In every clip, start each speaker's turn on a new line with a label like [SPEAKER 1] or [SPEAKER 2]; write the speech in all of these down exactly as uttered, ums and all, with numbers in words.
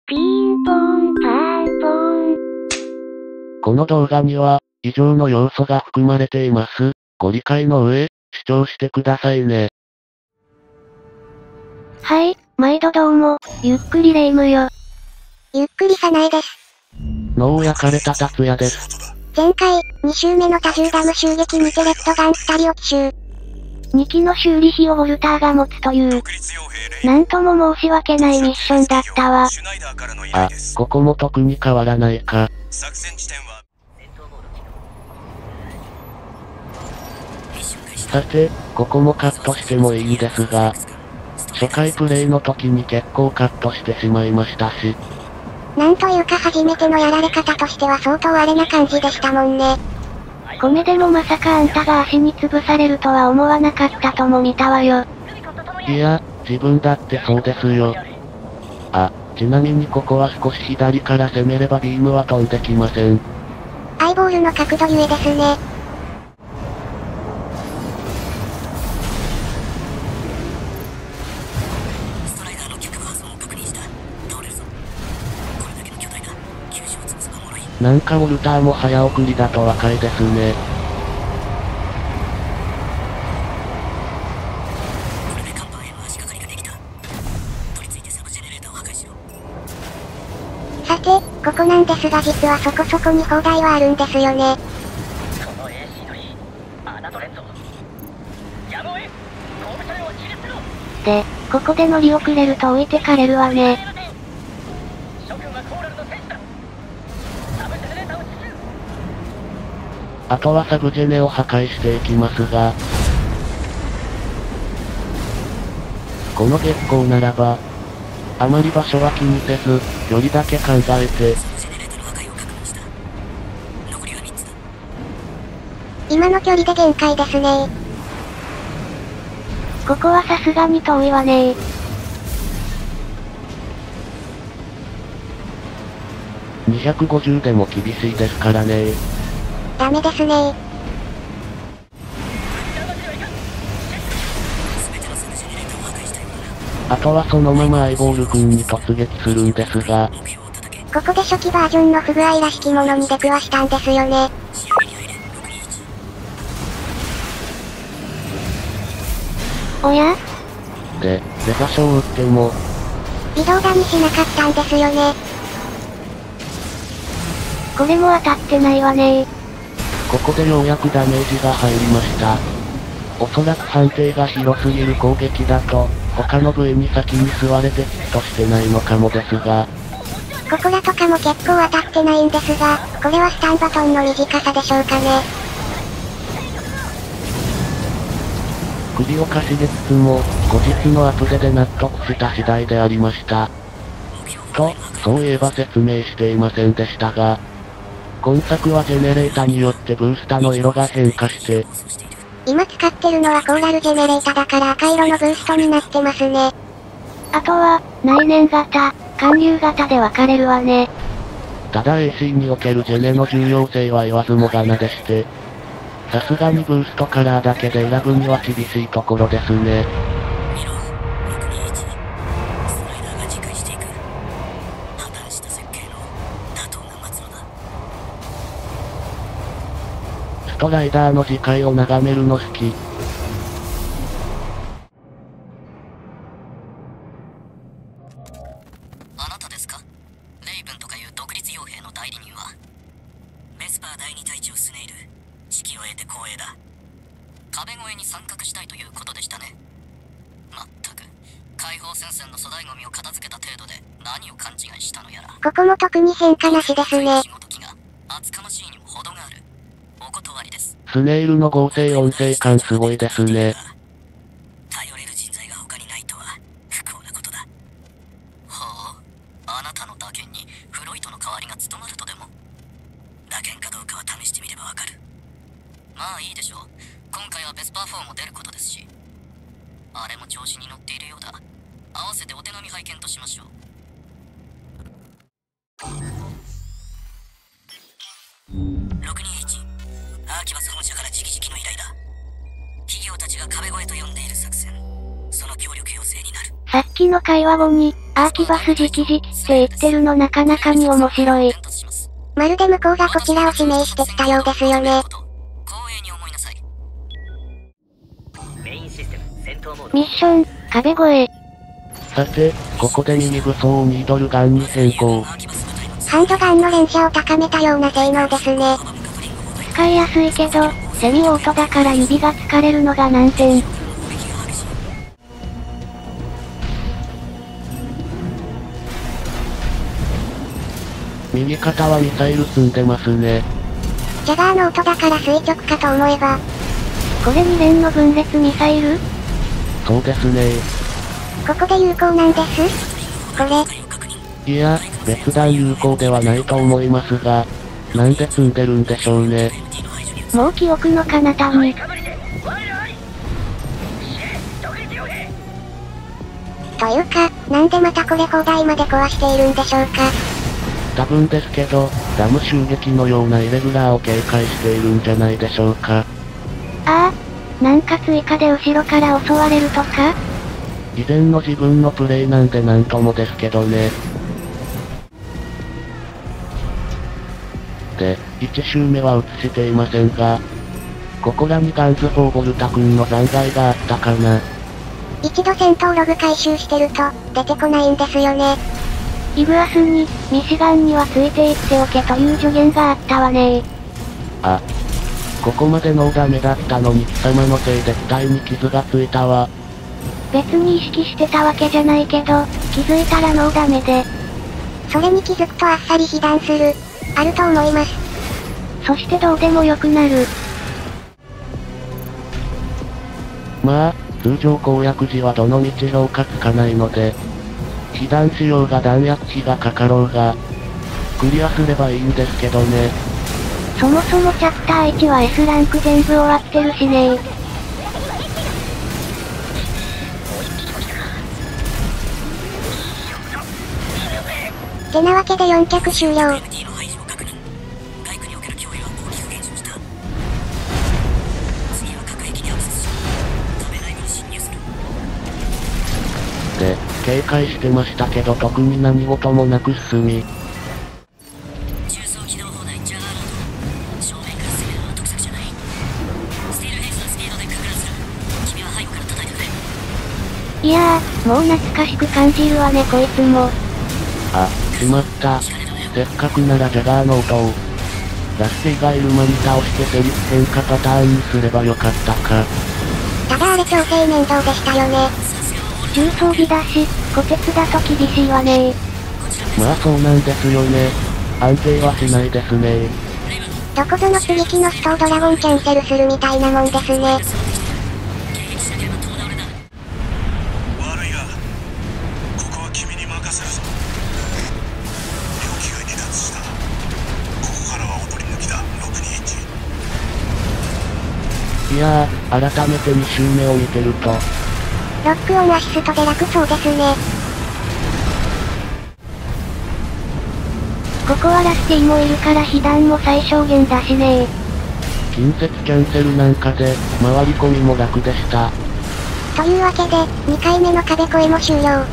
[SPEAKER 1] ピンポンパンポン。
[SPEAKER 2] この動画には、以上の要素が含まれています。ご理解の上、視聴してくださいね。
[SPEAKER 1] はい、毎度どうも、ゆっくりレ夢ムよ。ゆっくりさないです。
[SPEAKER 2] 脳を焼かれた達也です。
[SPEAKER 1] 前回、に周目の多重ダム襲撃にてレッドガンふたりを奇襲。にきの修理費をウォルターが持つという、なんとも申し訳ないミッションだったわ。
[SPEAKER 2] あ、ここも特に変わらないか。さて、ここもカットしてもいいんですが、初回プレイの時に結構カットしてしまいましたし。
[SPEAKER 1] なんというか初めてのやられ方としては相当あれな感じでしたもんね。米でもまさかあんたが足に潰されるとは思わなかったとも見たわよ。
[SPEAKER 2] いや、自分だってそうですよ。あ、ちなみにここは少し左から攻めればビームは飛んできません。
[SPEAKER 1] アイボールの角度ゆえですね。
[SPEAKER 2] なんかウォルターも早送りだと若いですね。
[SPEAKER 1] さて、ここなんですが実はそこそこに砲台はあるんですよね。で、ここで乗り遅れると置いてかれるわね。
[SPEAKER 2] あとはサブジェネを破壊していきますが、この月光ならば、あまり場所は気にせず、距離だけ考えて、
[SPEAKER 1] 今の距離で限界ですね。ここはさすがに遠いわね。
[SPEAKER 2] にひゃくごじゅうでも厳しいですからね。
[SPEAKER 1] ダメですね。
[SPEAKER 2] あとはそのままアイボール君に突撃するんですが、
[SPEAKER 1] ここで初期バージョンの不具合らしきものに出くわしたんですよね。おや？
[SPEAKER 2] で、出場所を打っても、
[SPEAKER 1] 微動だにしなかったんですよね。これも当たってないわね。
[SPEAKER 2] ここでようやくダメージが入りました。おそらく判定が広すぎる攻撃だと、他の部位に先に吸われてヒットしてないのかもですが。
[SPEAKER 1] ここらとかも結構当たってないんですが、これはスタンバトンの短さでしょうかね。
[SPEAKER 2] 首をかしげつつも、後日のアプデで納得した次第でありました。と、そういえば説明していませんでしたが、今作はジェネレータによってブースタの色が変化して、
[SPEAKER 1] 今使ってるのはコーラルジェネレータだから赤色のブーストになってますね。あとは、内燃型、貫流型で分かれるわね。
[SPEAKER 2] ただ エーシー におけるジェネの重要性は言わずもがなでして、さすがにブーストカラーだけで選ぶには厳しいところですね。ストライダーの次回を眺めるの好き。
[SPEAKER 3] あなたですか？レイブンとかいう独立傭兵の代理人は。ベスパー第二隊長スネイル、指揮を得て光栄だ。壁越えに参画したいということでしたね。まったく、解放戦線の粗大ゴミを片付けた程度で何を勘違いしたのやら。
[SPEAKER 1] ここも特に変化なしですね。
[SPEAKER 3] 厚かましいにも程がある。お断りです。
[SPEAKER 2] スネイルの合成音声感すごいですね。
[SPEAKER 3] 頼れる人材が他にないとは不幸なことだ。ほう、あなたの打剣にフロイトの代わりが務まるとでも。打剣かどうかは試してみればわかる。まあいいでしょう。今回はベスパーフォーも出ることですし、あれも調子に乗っているようだ。合わせてお手並み拝見としましょう。ろくにいち、アーキバス本社から直々の依頼だ。企業たちが壁越えと呼んでいる作戦、その協力要請になる。
[SPEAKER 1] さっきの会話後に、アーキバス直々って言ってるのなかなかに面白い。
[SPEAKER 4] まるで向こうがこちらを指名してきたようですよね。
[SPEAKER 1] ミッション、壁越え。
[SPEAKER 2] さて、ここでミニ武装をニードルガンに変更。
[SPEAKER 4] ハンドガンの連射を高めたような性能ですね。
[SPEAKER 1] 使いやすいけど、セミオートだから指が疲れるのが難点。
[SPEAKER 2] 右肩はミサイル積んでますね。
[SPEAKER 4] ジャガーの音だから垂直かと思えば。
[SPEAKER 1] これに連の分裂ミサイル？
[SPEAKER 2] そうですね。
[SPEAKER 4] ここで有効なんです？これ。
[SPEAKER 2] いや、別段有効ではないと思いますが、なんで積んでるんでしょうね。
[SPEAKER 1] もう記憶の彼方に。
[SPEAKER 4] というか、なんでまたこれ砲台まで壊しているんでしょうか。
[SPEAKER 2] 多分ですけど、ラム襲撃のようなイレギュラーを警戒しているんじゃないでしょうか。
[SPEAKER 1] ああ、なんか追加で後ろから襲われるとか？
[SPEAKER 2] 以前の自分のプレイなんでなんともですけどね。で、いち周目は映していませんが、ここらにガンズフォーボルタ君の残骸があったかな。
[SPEAKER 4] 一度戦闘ログ回収してると、出てこないんですよね。
[SPEAKER 1] イグアスに、ミシガンにはついていっておけという助言があったわね。
[SPEAKER 2] あ。ここまでノーダメだったのに貴様のせいで機体に傷がついたわ。
[SPEAKER 1] 別に意識してたわけじゃないけど、気づいたらノーダメで。
[SPEAKER 4] それに気づくとあっさり被弾する。あると思います。
[SPEAKER 1] そしてどうでもよくなる。
[SPEAKER 2] まあ、通常攻略時はどの道評価つかないので、被弾しようが弾薬費がかかろうが、クリアすればいいんですけどね。
[SPEAKER 1] そもそもチャプターいちは エス ランク全部終わってるしねー。
[SPEAKER 4] てなわけでよん脚終了。
[SPEAKER 2] で、警戒してましたけど特に何事もなく進み。
[SPEAKER 1] いやー、もう懐かしく感じるわねこいつも。
[SPEAKER 2] あ、しまった。せっかくならジャガーの音を。ラスティがいる間に倒してセリフ変化パターンにすればよかったか。
[SPEAKER 4] ただあれ調整面倒でしたよね。
[SPEAKER 1] 重装備だし、虎鉄だと厳しいわねー。
[SPEAKER 2] まあそうなんですよね。安定はしないですね。
[SPEAKER 4] どこぞの接ぎ木の人をドラゴンキャンセルするみたいなもんですね。
[SPEAKER 5] 悪いが、ここは君に任せるぞ。病気が離脱した。ここからはおとり抜きだ、ろくにいち。
[SPEAKER 2] いやー、改めてに周目を見てると、
[SPEAKER 4] ロックオンアシストで楽そうですね。
[SPEAKER 1] ここはラスティもいるから被弾も最小限だしねー。
[SPEAKER 2] 近接キャンセルなんかで、回り込みも楽でした。
[SPEAKER 4] というわけで、にかいめの壁越えも終了。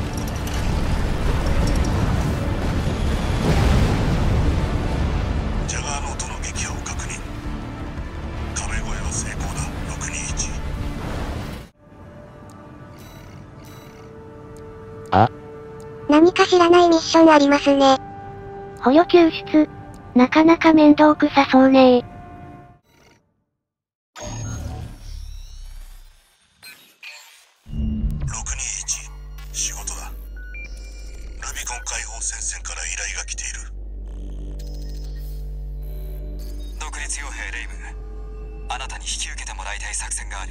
[SPEAKER 5] ジャガーノートの撃破を確認。壁越えは成功だ、ろくにいち。
[SPEAKER 2] あ、
[SPEAKER 4] 何か知らないミッションありますね。
[SPEAKER 1] 捕虜救出。なかなか面倒くさそうねー。
[SPEAKER 5] ろくにいち、仕事だ。ルビコン解放戦線から依頼が来ている。独立傭兵レイム、あなたに引き受けてもらいたい作戦がある。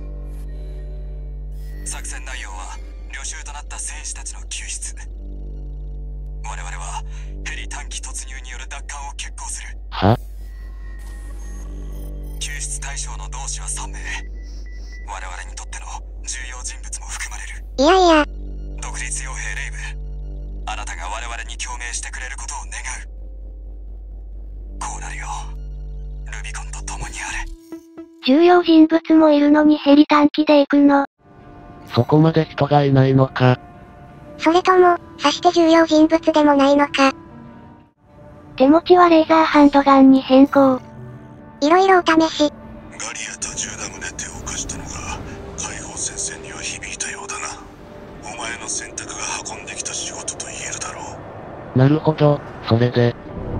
[SPEAKER 5] 作戦内容は旅衆となった戦士たちの救出。我々はヘリ短期突入による奪還を決行する。
[SPEAKER 2] は？
[SPEAKER 5] 救出対象の同志はさんめい。我々にとっての重要人物も含まれる。
[SPEAKER 4] いやいや、
[SPEAKER 5] 独立傭兵レイム、あなたが我々に共鳴してくれることを願う。こうなるよ、ルビコンと共にあれ。
[SPEAKER 1] 重要人物もいるのにヘリ短期で行くの。
[SPEAKER 2] そこまで人がいないのか。
[SPEAKER 4] それとも、さして重要人物でもないのか。
[SPEAKER 1] 手持ちはレーザーハンドガンに変更。
[SPEAKER 4] いろいろお試し。
[SPEAKER 5] ガリア多重ダムで手を犯したのが、解放戦線には響いたようだな。お前の選択が運んできた仕事と言えるだろう。
[SPEAKER 2] なるほど、それで。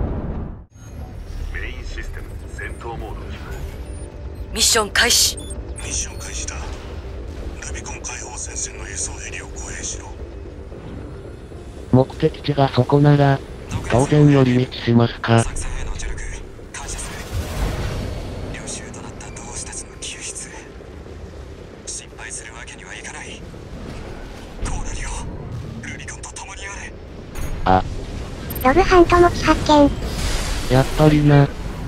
[SPEAKER 5] メインシステム、戦闘モード起動。
[SPEAKER 3] ミッション開始。
[SPEAKER 5] ミッション開始だ。ルビコン解放戦線の輸送ヘリを護衛しろ。
[SPEAKER 2] 目的地がそこなら、当然寄り道しますか。
[SPEAKER 5] 作戦への助力、感謝する。領袖となった同志たちの救出。失敗するわけにはいかない。コーラリオ、ルビコンと共にあれ。
[SPEAKER 2] あ、
[SPEAKER 4] ロブハント持ち発見。
[SPEAKER 2] やっぱりな。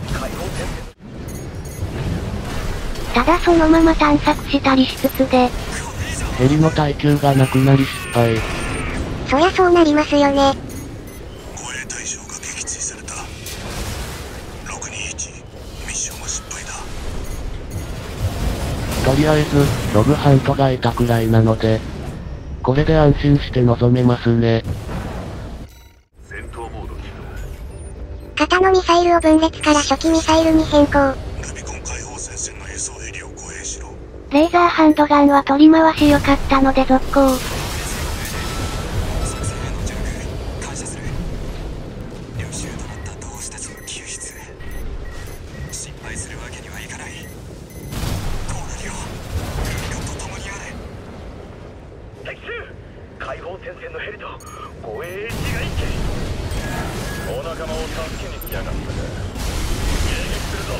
[SPEAKER 1] ただそのまま探索したりしつつで、
[SPEAKER 2] ヘリの耐久がなくなり失敗。
[SPEAKER 4] そりゃそうなりますよね。
[SPEAKER 5] 護衛対象が撃墜された。ろくにいち、ミッションは失敗だ。
[SPEAKER 2] とりあえず、ロブハントがいたくらいなので、これで安心して臨めますね。
[SPEAKER 5] 戦闘モード起動。
[SPEAKER 4] 型のミサイルを分裂から初期ミサイルに変更。
[SPEAKER 5] ルビコン解放戦線の輸送ヘリを護衛しろ。
[SPEAKER 1] レーザーハンドガンは取り回し良かったので続行。
[SPEAKER 5] 作戦への助力、感謝する。領袖となった同志たちの救出。失敗するわけにはいかない。コーラリオ、ルビコンと共にあれ。敵中、解放戦線のヘリと護衛エッジが一気。お仲間を助けに来やがったか。迎撃するぞ。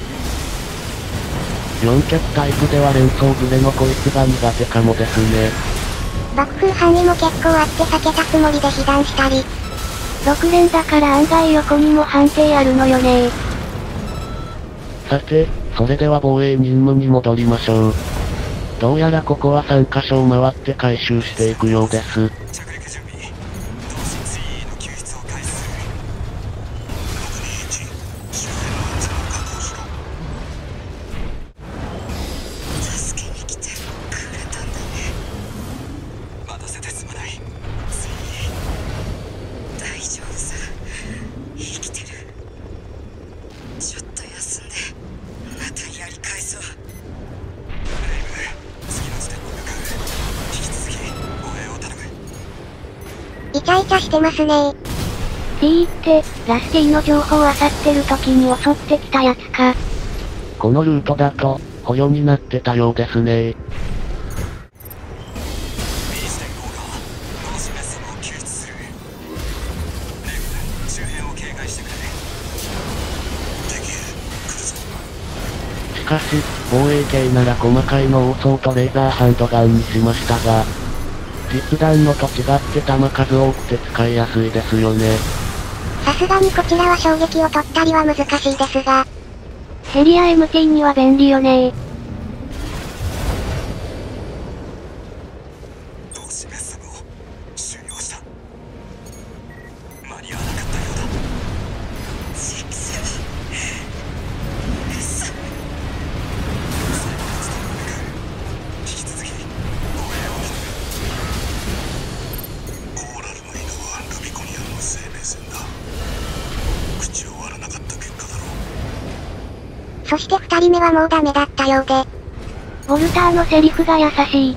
[SPEAKER 2] よん脚タイプでは連装ブレのこいつが苦手かもですね。
[SPEAKER 4] 爆風範囲も結構あって避けたつもりで被弾したり。
[SPEAKER 1] ろく連だから案外横にも判定あるのよね。
[SPEAKER 2] さて、それでは防衛任務に戻りましょう。どうやらここはさんカ所を回って回収していくようです。
[SPEAKER 5] 着陸準備。同心 ツリー の救出を開始する。ろくにいち、周辺の安全を確保しろ。助けに来てくれたんだね。待たせてすまない。ツリー、大丈夫さ。生きてる。ちょっと休んで、またやり返そう。レイブ、次の地点に向かう。引き続き護衛を頼む。
[SPEAKER 4] イチャイチャしてますねー。
[SPEAKER 1] T って、ラスティの情報を漁ってる時に襲ってきたやつか。
[SPEAKER 2] このルートだと、捕虜になってたようですね。
[SPEAKER 5] ビーいちてんご が同志メッセムを救出する。レイブ、周辺を警戒してくれ。敵へ来るぞ。
[SPEAKER 2] しかし、防衛系なら細かいのをそうとレーザーハンドガンにしましたが、実弾のと違って弾数多くて使いやすいですよね。
[SPEAKER 4] さすがにこちらは衝撃を取ったりは難しいですが、
[SPEAKER 1] ヘリや エムティー には便利よね。
[SPEAKER 5] 同志メッセムを収容した。間に合わなかったようだ。実況嘘。最後の地点に向かう。引き続き護衛を頼む。コーラルの犬はルビコニアンの生命線だ。口を割らなかった結果だろう。
[SPEAKER 4] そして二人目はもうダメだったようで、
[SPEAKER 1] ウォルターのセリフが優しい。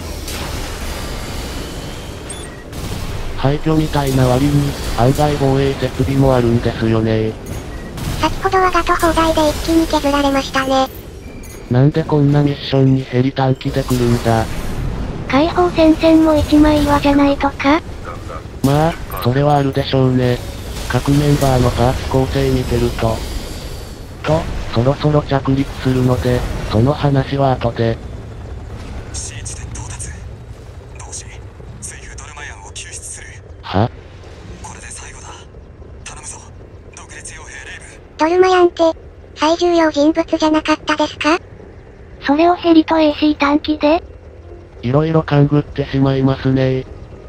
[SPEAKER 2] 廃墟みたいな割に、案外防衛設備もあるんですよね。
[SPEAKER 4] 先ほどはガト砲台で一気に削られましたね。
[SPEAKER 2] なんでこんなミッションにヘリ短期で来るんだ。
[SPEAKER 1] 解放戦線も一枚岩じゃないとか。
[SPEAKER 2] まあ、それはあるでしょうね。各メンバーのパーツ構成見てると。と、そろそろ着陸するので、その話は後で。
[SPEAKER 5] C 地点到達。同志、セイフドルマヤンを救出する。
[SPEAKER 2] は？
[SPEAKER 5] これで最後だ。頼むぞ。独立傭兵レイブ。
[SPEAKER 4] ドルマヤンって、最重要人物じゃなかったですか？
[SPEAKER 1] それをヘリと エーシー 短期で？
[SPEAKER 2] いろいろ勘ぐってしまいますね。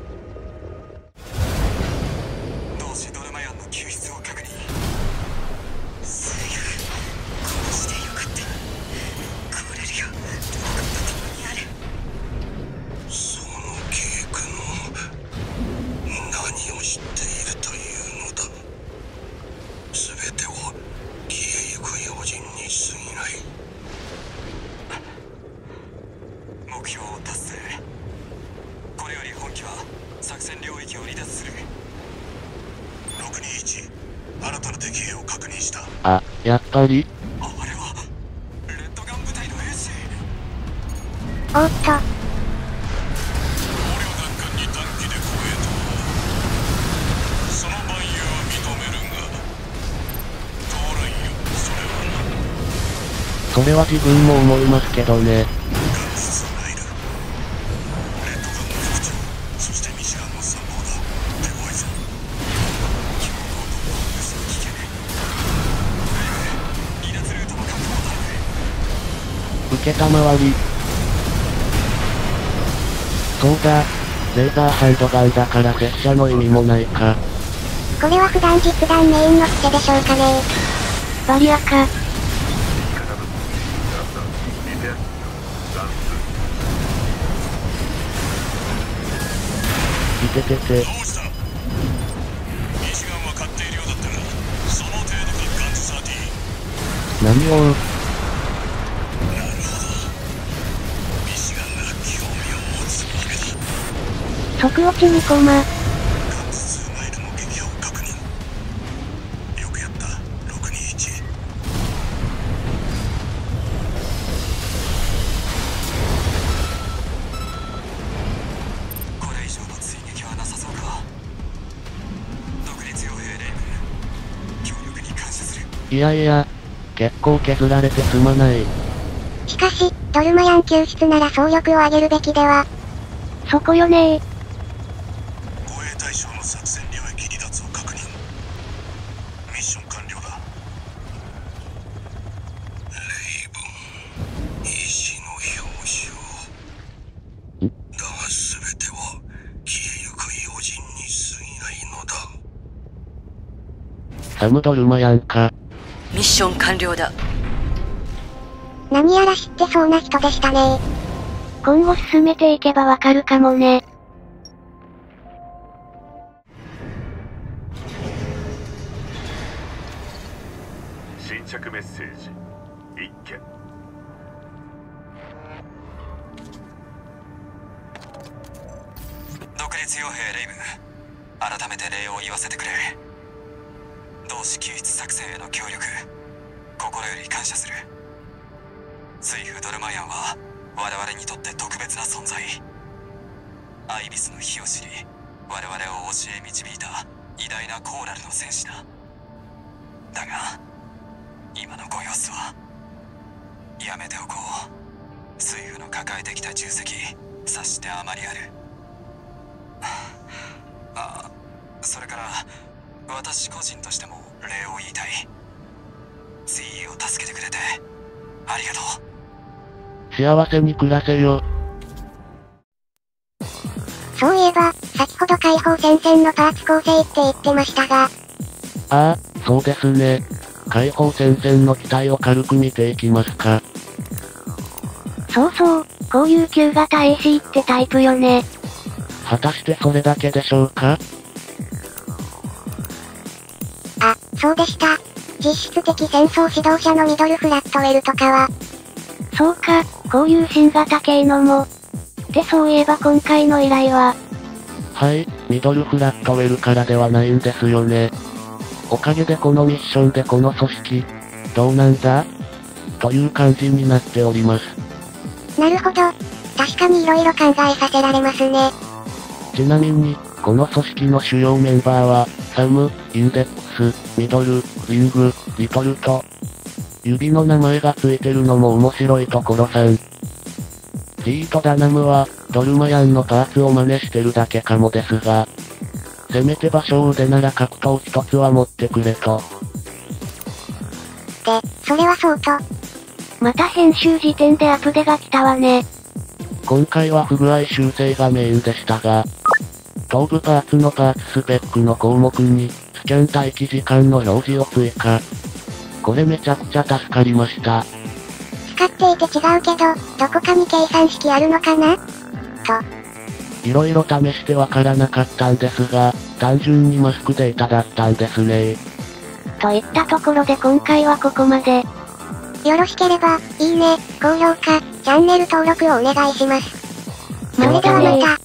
[SPEAKER 5] 同志ドルマヤンの救出を確認。セイフ、殺してよかった。コーレリオ、どこかと共にある。 知っているというのだ。全ては消えゆく用心に過ぎない。目標を達成。これより本機は作戦領域を離脱する。ろくにいち、新たな敵兵を確認した。
[SPEAKER 2] あ、やっぱり
[SPEAKER 5] あれはレッドガン部隊の兵士。
[SPEAKER 1] おっと。
[SPEAKER 2] それは自分も思いますけどね。受けたまわり。そうだ、レーザーハンドガンだから拙者の意味もないか。
[SPEAKER 4] これは普段実弾メインの癖でしょうかね。
[SPEAKER 1] バリアか。
[SPEAKER 2] いててて。何を
[SPEAKER 1] 即落ちにコマ。
[SPEAKER 2] いやいや、結構削られてすまない。
[SPEAKER 4] しかし、ドルマヤン救出なら総力を上げるべきでは。
[SPEAKER 1] そこよねー。
[SPEAKER 5] 護衛対象の作戦領域離脱を確認。ミッション完了だ。レイブン、意志の表彰。だが全ては消えゆく用心に過ぎないのだ。
[SPEAKER 2] サムドルマヤンか。
[SPEAKER 3] ミッション完了だ。
[SPEAKER 4] 何やら知ってそうな人でしたね。
[SPEAKER 1] 今後進めていけばわかるかもね。
[SPEAKER 6] 新着メッセージ一件。
[SPEAKER 5] 独立傭兵レイブ、改めて礼を言わせてくれ。同志救出作戦への協力、心より感謝する。水夫ドルマヤンは我々にとって特別な存在。アイビスの火を知り、我々を教え導いた偉大なコーラルの戦士だ。だが今のご様子はやめておこう。水夫の抱えてきた重責、察してあまりある。あ、それから私個人としても礼を言いたい。ツイーを助けてくれてありがとう。
[SPEAKER 2] 幸せに暮らせよ。
[SPEAKER 4] そういえば、先ほど解放戦線のパーツ構成って言ってましたが。
[SPEAKER 2] ああ、そうですね。解放戦線の機体を軽く見ていきますか。
[SPEAKER 1] そうそう、こういう旧型 エーシー ってタイプよね。
[SPEAKER 2] 果たしてそれだけでしょうか？
[SPEAKER 4] あ、そうでした。実質的戦争指導者のミドルフラットウェルとかは。
[SPEAKER 1] そうか、こういう新型系のも。ってそういえば今回の依頼は。
[SPEAKER 2] はい、ミドルフラットウェルからではないんですよね。おかげでこのミッションでこの組織、どうなんだ？という感じになっております。
[SPEAKER 4] なるほど。確かに色々考えさせられますね。
[SPEAKER 2] ちなみに、この組織の主要メンバーは、サム、インデックス、ミドル、リング、リトルと、指の名前がついてるのも面白いところさん。リーとダナムは、ドルマヤンのパーツを真似してるだけかもですが、せめて場所をでなら格闘一つは持ってくれと。
[SPEAKER 4] で、それはそうと。
[SPEAKER 1] また編集時点でアップデが来たわね。
[SPEAKER 2] 今回は不具合修正がメインでしたが、頭部パーツのパーツスペックの項目に、スキャン待機時間の表示を追加。これめちゃくちゃ助かりました。
[SPEAKER 4] 使っていて違うけど、どこかに計算式あるのかなと。
[SPEAKER 2] いろいろ試してわからなかったんですが、 単純にマスクデータだったんですね。
[SPEAKER 1] といったところで今回はここまで。
[SPEAKER 4] よろしければ、いいね、高評価、チャンネル登録をお願いします。それではまた。